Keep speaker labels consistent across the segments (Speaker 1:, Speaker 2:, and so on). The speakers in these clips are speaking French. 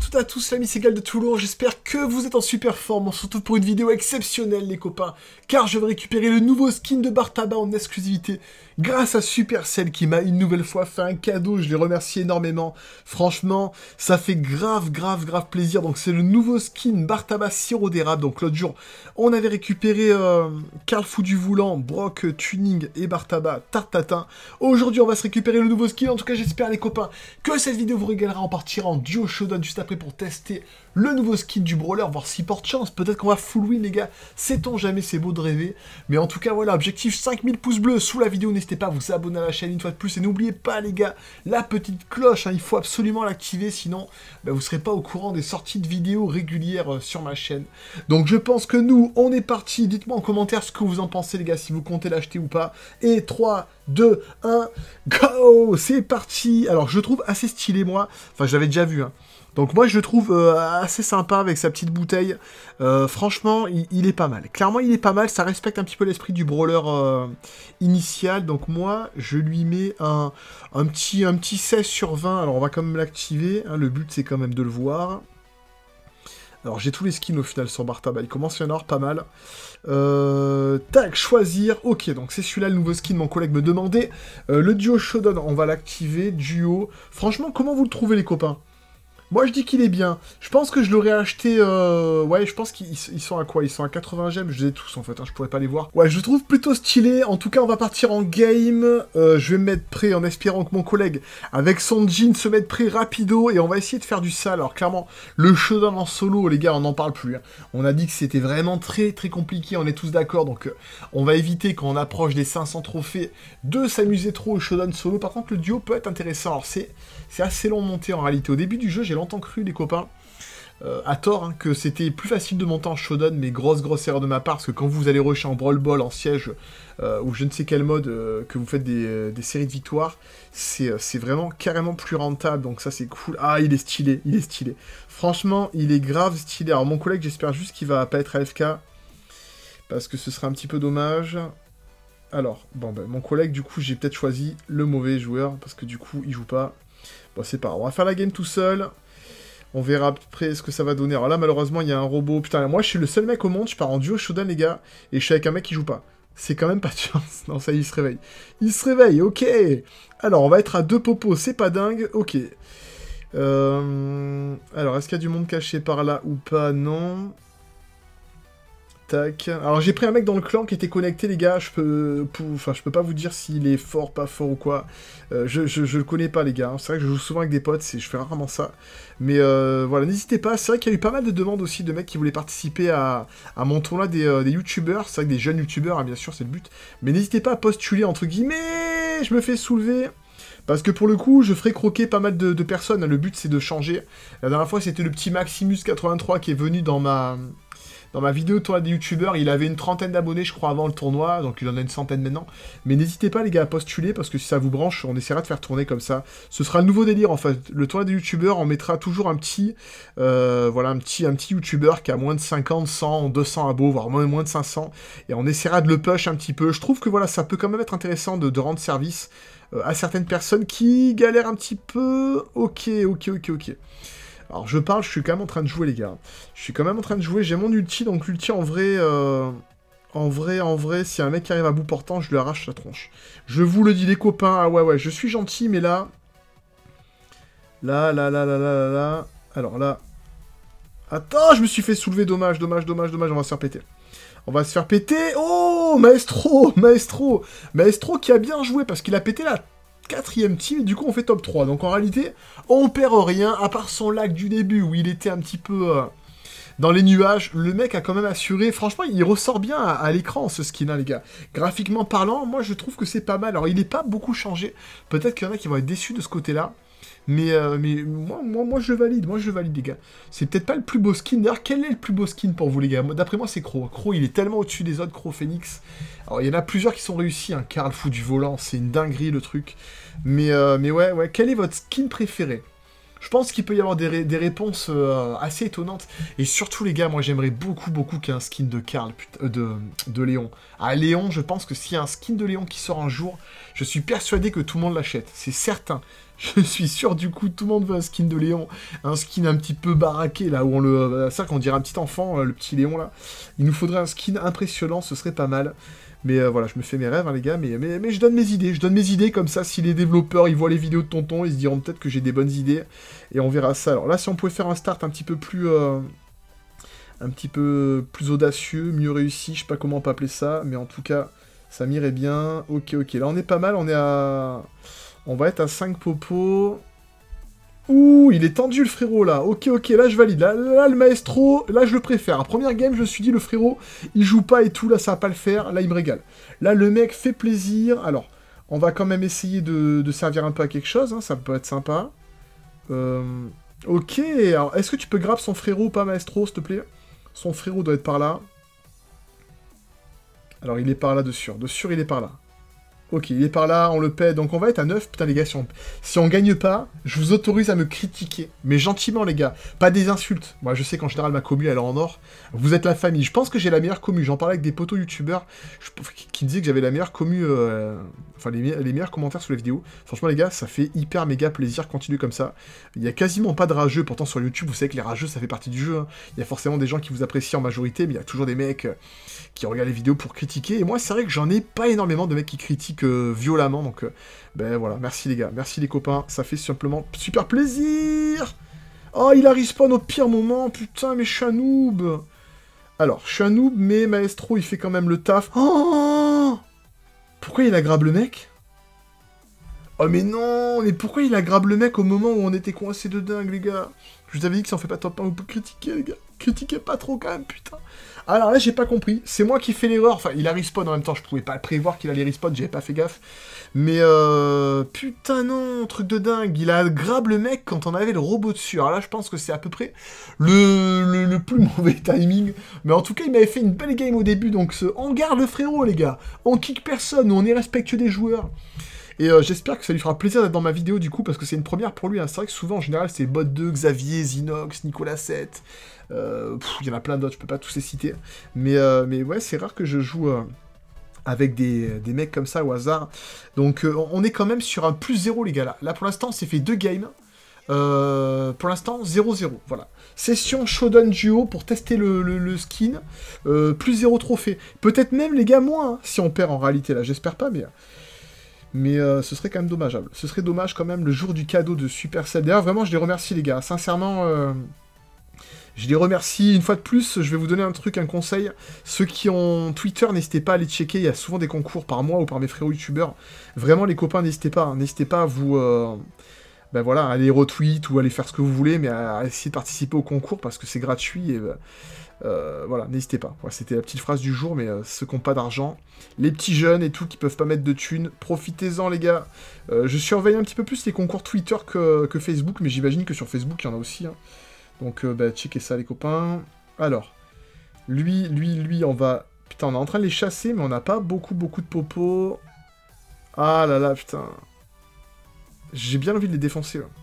Speaker 1: toutes et à tous, l'ami Segal de Toulon, j'espère que vous êtes en super forme, surtout pour une vidéo exceptionnelle les copains, car je vais récupérer le nouveau skin de Bartaba en exclusivité, grâce à Supercell qui m'a une nouvelle fois fait un cadeau, je les remercie énormément, franchement, ça fait grave plaisir, donc c'est le nouveau skin Bartaba sirop d'érable, donc l'autre jour, on avait récupéré Karl Fou du Voulant, Brock Tuning et Bartaba Tartatin, aujourd'hui on va se récupérer le nouveau skin, en tout cas j'espère les copains que cette vidéo vous régalera, on partira en duo showdown juste après pour tester le nouveau skin du brawler, voir s'il porte chance, peut-être qu'on va full win les gars, sait-on jamais, c'est beau de rêver, mais en tout cas voilà, objectif 5000 pouces bleus sous la vidéo, n'hésitez pas à vous abonner à la chaîne une fois de plus, et n'oubliez pas les gars, la petite cloche, hein, il faut absolument l'activer, sinon vous serez pas au courant des sorties de vidéos régulières sur ma chaîne. Donc je pense que nous, on est parti, dites-moi en commentaire ce que vous en pensez les gars, si vous comptez l'acheter ou pas, et 3, 2, 1, go! C'est parti! Alors je trouve assez stylé moi, enfin je l'avais déjà vu, hein. Donc moi je le trouve assez sympa avec sa petite bouteille, franchement il est pas mal, clairement il est pas mal, ça respecte un petit peu l'esprit du brawler initial, donc moi je lui mets un petit 16 sur 20, alors on va quand même l'activer, hein, le but c'est quand même de le voir. Alors j'ai tous les skins au final sur Bartaba, il commence à y en avoir pas mal. Tac, choisir, ok, donc c'est celui-là le nouveau skin, mon collègue me demandait. Le duo showdown, on va l'activer, duo. Franchement, comment vous le trouvez les copains? Moi, je dis qu'il est bien. Je pense que je l'aurais acheté... Ouais, je pense qu'ils sont à quoi? Ils sont à 80 gemmes. Je les ai tous, en fait. Hein, je pourrais pas les voir. Ouais, je le trouve plutôt stylé. En tout cas, on va partir en game. Je vais me mettre prêt en espérant que mon collègue, avec son jean, se mette prêt rapido. Et on va essayer de faire du sale. Alors, clairement, le showdown en solo, les gars, on n'en parle plus. Hein. On a dit que c'était vraiment très compliqué. On est tous d'accord. Donc, on va éviter, quand on approche des 500 trophées, de s'amuser trop au showdown solo. Par contre, le duo peut être intéressant. Alors, c'est assez long de monter, en réalité. Au début du jeu, j'ai longtemps cru, les copains, à tort, hein, que c'était plus facile de monter en showdown, mais grosse erreur de ma part, parce que quand vous allez rusher en brawl ball, en siège, ou je ne sais quel mode, que vous faites des séries de victoires, c'est vraiment carrément plus rentable, donc ça c'est cool. Ah, il est stylé, il est stylé. Franchement, il est grave stylé. Alors mon collègue, j'espère juste qu'il va pas être AFK, parce que ce serait un petit peu dommage. Alors, bon ben, mon collègue, du coup, j'ai peut-être choisi le mauvais joueur, parce que du coup, il joue pas. Bon, c'est pas grave, on va faire la game tout seul. On verra après ce que ça va donner. Alors là, malheureusement, il y a un robot. Putain, moi, je suis le seul mec au monde. Je pars en duo showdown, les gars. Et je suis avec un mec qui joue pas. C'est quand même pas de chance. Non, ça y est, il se réveille. Il se réveille, ok. Alors, on va être à 2 popos. C'est pas dingue. Ok. Alors, est-ce qu'il y a du monde caché par là ou pas? Non. Tac. Alors j'ai pris un mec dans le clan qui était connecté, les gars. Je peux pas vous dire s'il est fort, pas fort ou quoi. Je le connais pas, les gars. C'est vrai que je joue souvent avec des potes, je fais rarement ça. Mais voilà, n'hésitez pas. C'est vrai qu'il y a eu pas mal de demandes aussi de mecs qui voulaient participer à mon tournoi des youtubeurs. C'est vrai que des jeunes youtubeurs, hein, bien sûr, c'est le but. Mais n'hésitez pas à postuler, entre guillemets. Je me fais soulever. Parce que pour le coup, je ferai croquer pas mal de personnes. Le but, c'est de changer. La dernière fois, c'était le petit Maximus83 qui est venu dans ma vidéo tournoi des youtubeurs, il avait une trentaine d'abonnés, je crois, avant le tournoi, donc il en a une centaine maintenant. Mais n'hésitez pas, les gars, à postuler, parce que si ça vous branche, on essaiera de faire tourner comme ça. Ce sera le nouveau délire, en fait. Le tournoi des youtubeurs, on mettra toujours un petit, voilà, un petit youtubeur qui a moins de 50, 100, 200 abos, voire moins de 500, et on essaiera de le push un petit peu. Je trouve que, voilà, ça peut quand même être intéressant de rendre service à certaines personnes qui galèrent un petit peu. Ok. Alors je parle, je suis quand même en train de jouer, les gars. Je suis quand même en train de jouer, j'ai mon ulti, donc l'ulti en vrai, si un mec qui arrive à bout portant, je lui arrache la tronche. Je vous le dis, les copains, ah ouais, je suis gentil, mais là... Là... Alors là... Attends, je me suis fait soulever, dommage, on va se faire péter. On va se faire péter. Oh, Maestro qui a bien joué, parce qu'il a pété la 4ème team, et du coup on fait top 3. Donc en réalité, on perd rien, à part son lag du début, où il était un petit peu dans les nuages. Le mec a quand même assuré. Franchement, il ressort bien à l'écran, ce skin, hein, les gars. Graphiquement parlant, moi je trouve que c'est pas mal. Alors il n'est pas beaucoup changé. Peut-être qu'il y en a qui vont être déçus de ce côté-là. Mais moi je valide, les gars. C'est peut-être pas le plus beau skin. D'ailleurs, quel est le plus beau skin pour vous, les gars? D'après moi, c'est Crow. Crow, il est tellement au-dessus des autres, Crow Phoenix. Alors, il y en a plusieurs qui sont réussis. Hein. Karl Fou du Volant, c'est une dinguerie, le truc. Mais ouais, quel est votre skin préféré? Je pense qu'il peut y avoir des réponses assez étonnantes. Et surtout, les gars, moi, j'aimerais beaucoup, beaucoup qu'il y ait un skin de Karl, de Léon. Ah, Léon, je pense que s'il y a un skin de Léon qui sort un jour, je suis persuadé que tout le monde l'achète. C'est certain. Je suis sûr, du coup, tout le monde veut un skin de Léon. Un skin un petit peu baraqué, là, où on le... C'est ça qu'on dirait un petit enfant, le petit Léon, là. Il nous faudrait un skin impressionnant, ce serait pas mal. Mais voilà, je me fais mes rêves, hein, les gars, mais je donne mes idées. Je donne mes idées, comme ça, si les développeurs, ils voient les vidéos de Tonton, ils se diront peut-être que j'ai des bonnes idées. Et on verra ça. Alors là, si on pouvait faire un start un petit peu plus audacieux, mieux réussi, je sais pas comment on peut appeler ça, mais en tout cas, ça m'irait bien. Ok, là, on est pas mal, on va être à 5 popos. Ouh, il est tendu le frérot là. Ok, là je valide. Là, le maestro, là je le préfère. À première game, je me suis dit le frérot, il joue pas et tout, là ça va pas le faire. Là il me régale. Là le mec fait plaisir. Alors, on va quand même essayer de servir un peu à quelque chose, hein, ça peut être sympa. Ok, alors est-ce que tu peux grab son frérot ou pas maestro, s'il te plaît? Son frérot doit être par là. Alors il est par là de sûr il est par là. Ok, il est par là, on le paie, donc on va être à 9. Putain, les gars, si on gagne pas, je vous autorise à me critiquer. Mais gentiment, les gars. Pas des insultes. Moi, je sais qu'en général, ma commu, elle est en or. Vous êtes la famille. Je pense que j'ai la meilleure commu. J'en parlais avec des potos youtubeurs qui disaient que j'avais la meilleure commu... Enfin, les meilleurs commentaires sous les vidéos. Franchement, les gars, ça fait hyper méga plaisir. Continuez comme ça. Il y a quasiment pas de rageux. Pourtant, sur YouTube, vous savez que les rageux, ça fait partie du jeu. Hein. Il y a forcément des gens qui vous apprécient en majorité, mais il y a toujours des mecs... qui regardent les vidéos pour critiquer, et moi c'est vrai que j'en ai pas énormément de mecs qui critiquent violemment, donc ben voilà, merci les gars, merci les copains, ça fait simplement super plaisir. Oh, il a respawn au pire moment, putain, mais je suis un noob. Alors, je suis un noob, mais Maestro, il fait quand même le taf. Oh, pourquoi il aggrave le mec? Oh mais non, mais pourquoi il aggrave le mec au moment où on était coincés de dingue, les gars? Je vous avais dit que si on fait pas top 1, vous pouvez critiquer, les gars. Critiquez pas trop quand même, putain. Alors là, j'ai pas compris. C'est moi qui fais l'erreur. Enfin, il a respawn en même temps. Je pouvais pas prévoir qu'il allait respawn. J'avais pas fait gaffe. Mais putain non, truc de dingue. Il a grab le mec quand on avait le robot dessus. Alors là, je pense que c'est à peu près le plus mauvais timing. Mais en tout cas, il m'avait fait une belle game au début. Donc on garde le frérot, les gars. On kick personne. On est respectueux des joueurs. Et j'espère que ça lui fera plaisir d'être dans ma vidéo du coup, parce que c'est une première pour lui. Hein. C'est vrai que souvent, en général, c'est Bot 2, Xavier, Zinox, Nicolas 7. Il y en a plein d'autres, je peux pas tous les citer. Mais ouais, c'est rare que je joue avec des mecs comme ça au hasard. Donc on est quand même sur un plus 0, les gars. Là pour l'instant, on s'est fait 2 games. Pour l'instant, 0-0. Voilà. Session Shodan Duo pour tester le skin. Plus 0 trophée. Peut-être même, les gars, moins, hein, si on perd en réalité, là. J'espère pas, mais ce serait quand même dommageable. Ce serait dommage quand même le jour du cadeau de Supercell. D'ailleurs, vraiment, je les remercie, les gars. Sincèrement, je les remercie. Une fois de plus, je vais vous donner un conseil. Ceux qui ont Twitter, n'hésitez pas à aller checker. Il y a souvent des concours par moi ou par mes frères youtubeurs. Vraiment, les copains, n'hésitez pas. Hein. N'hésitez pas à vous... ben voilà, aller retweet ou aller faire ce que vous voulez, mais à essayer de participer au concours parce que c'est gratuit et... voilà, n'hésitez pas. Voilà, c'était la petite phrase du jour, mais ceux qui n'ont pas d'argent, les petits jeunes et tout, qui peuvent pas mettre de thunes, profitez-en les gars. Je surveille un petit peu plus les concours Twitter que Facebook, mais j'imagine que sur Facebook, il y en a aussi. Hein. Donc, bah, checkez ça les copains. Alors, lui, on va... Putain, on est en train de les chasser, mais on n'a pas beaucoup de popos. Ah là là, putain. J'ai bien envie de les défoncer, là.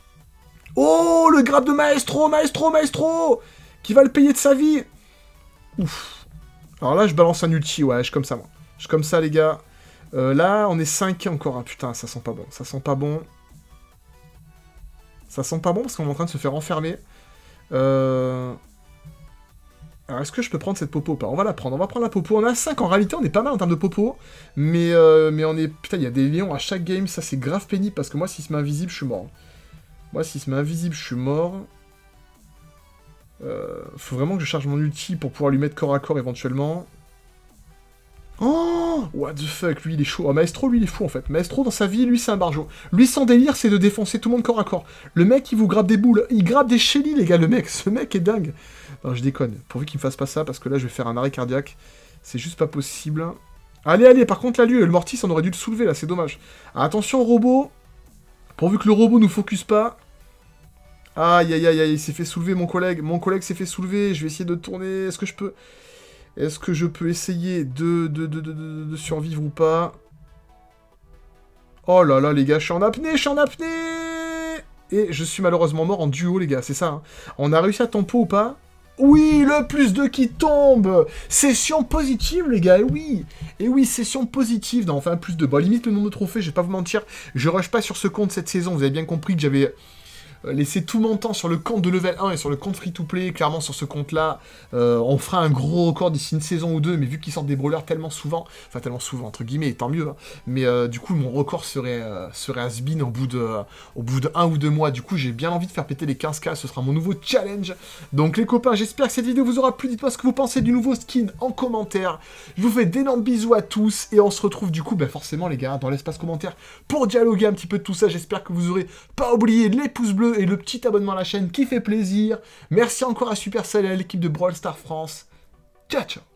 Speaker 1: Oh, le grab de Maestro qui va le payer de sa vie. Ouf. Alors là, je balance un ulti, ouais, je suis comme ça, moi. Je suis comme ça, les gars. Là, on est 5 encore. Ah, putain, ça sent pas bon. Ça sent pas bon. Ça sent pas bon parce qu'on est en train de se faire enfermer. Alors, est-ce que je peux prendre cette popo ou pas? On va la prendre. On va prendre la popo. On a 5. En réalité, on est pas mal en termes de popo. Mais on est... Putain, il y a des lions à chaque game. Ça, c'est grave pénible parce que moi, s'il se met invisible, je suis mort. Moi, s'il se met invisible, je suis mort. Faut vraiment que je charge mon ulti pour pouvoir lui mettre corps à corps éventuellement. Oh, what the fuck, lui il est chaud. Oh, Maestro, lui il est fou en fait. Maestro dans sa vie, lui c'est un barjo. Lui son délire c'est de défoncer tout le monde corps à corps. Le mec il vous grappe des boules. Il grappe des Shelly les gars, le mec. Ce mec est dingue. Non, je déconne. Pourvu qu'il me fasse pas ça parce que là je vais faire un arrêt cardiaque. C'est juste pas possible. Allez, par contre là lui, le Mortis on aurait dû le soulever là, c'est dommage. Alors, attention robot. Pourvu que le robot nous focus pas. Aïe, il s'est fait soulever, mon collègue. Mon collègue s'est fait soulever. Je vais essayer de tourner. Est-ce que je peux... Est-ce que je peux essayer de survivre ou pas? Oh là là, les gars, je suis en apnée. et je suis malheureusement mort en duo, les gars, c'est ça. Hein. On a réussi à tempo ou pas? Oui, le plus 2 qui tombe. Session positive, les gars, et oui, session positive. Non, enfin, plus 2. Bon, limite, le nombre de trophées, je vais pas vous mentir, je rush pas sur ce compte cette saison. Vous avez bien compris que j'avais laissé tout mon temps sur le compte de level 1 et sur le compte free-to-play. Clairement, sur ce compte-là, on fera un gros record d'ici une saison ou deux, mais vu qu'ils sortent des brawlers tellement souvent, entre guillemets, tant mieux, hein, mais du coup, mon record serait has-been au bout de 1 ou 2 mois. Du coup, j'ai bien envie de faire péter les 15K, ce sera mon nouveau challenge. Donc les copains, j'espère que cette vidéo vous aura plu. Dites-moi ce que vous pensez du nouveau skin en commentaire. Je vous fais d'énormes bisous à tous, et on se retrouve du coup, forcément les gars, dans l'espace commentaire, pour dialoguer un petit peu de tout ça. J'espère que vous aurez pas oublié les pouces bleus et le petit abonnement à la chaîne qui fait plaisir. Merci encore à Supercell et à l'équipe de Brawl Stars France. Ciao, ciao.